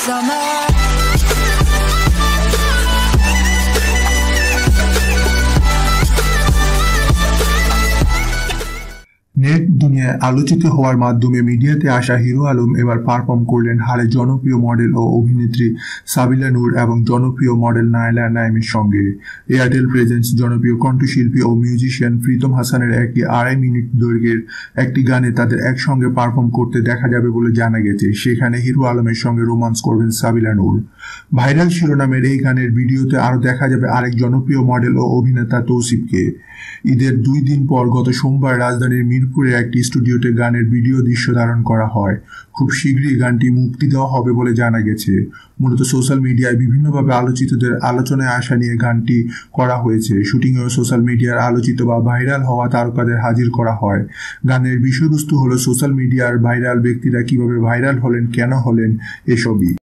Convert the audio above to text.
summer. Net দুনিয়ায় আলোচিত হওয়ার মাধ্যমে মিডিয়াতে আসা হিরো আলম এবার পারফর্ম করলেন হালের জনপ্রিয় মডেল ও অভিনেত্রী সাবিলা নূর এবং জনপ্রিয় মডেল নায়লা নাইমের সঙ্গে। এয়ারটেল প্রেজেন্স জনপ্রিয় কণ্ঠশিল্পী ও মিউজিশিয়ান প্রীতম হাসানের একটি 2.5 মিনিট দৈর্ঘ্যের একটি গানে তাদের একসঙ্গে পারফর্ম করতে দেখা যাবে বলে জানা গেছে। সেখানে হিরো আলমের সঙ্গে রোমান্স করবেন সাবিলা নূর। ভাইরাল শিরোনামের এই গানের ভিডিওতে আরও দেখা যাবে আরেক জনপ্রিয় মডেল ও অভিনেতা তৌসিফকে। ঈদের 2 দিন পর গত সোমবার রাজধানীর মিরপুরে একটি স্টুডিওতে গানের ভিডিও দৃশ্য ধারণ করা হয়। খুব শীঘ্রই গানটি মুক্তি দেওয়া হবে বলে জানা গেছে। মূলত সোশ্যাল মিডিয়ায় বিভিন্নভাবে আলোচিতদের আলোচনায় আসা নিয়ে গানটি করা হয়েছে। শুটিংয়েও সোশ্যাল মিডিয়ার আলোচিত বা ভাইরাল হওয়া তারকাদের হাজির করা হয়। গানের বিষয়বস্তু হলো সোশ্যাল মিডিয়ার ভাইরাল ব্যক্তিরা কিভাবে ভাইরাল হলেন, কেন হলেন, এসবই।